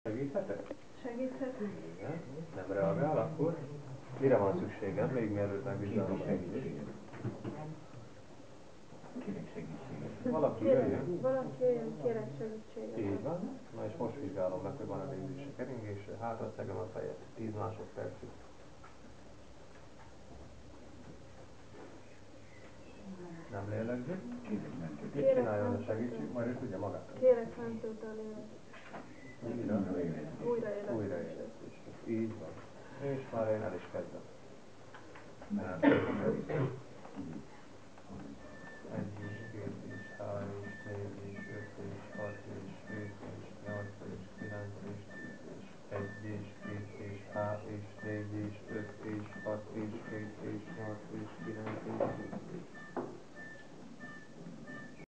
Segíthetek? Segíthetünk? Igen. Nem reagál, akkor mire van szükségem, még mielőtt megvizsgálom a segítséget? Kérek segítséget. Valaki jöjjön. Valaki jöjjön, kérek segítséget. Így van. Na és most vizsgálom meg, hogy van a légzési keringésre. Hátra szegem a fejet. 10 másodpercig. Nem lélegzik. Kérek mentőt. Mit csináljon a segítség? Majd ő tudja magát. Kérek mentőt a lélek. Újraélesztés. Újraélesztés. Így van. És már én el is kezdem. Nem.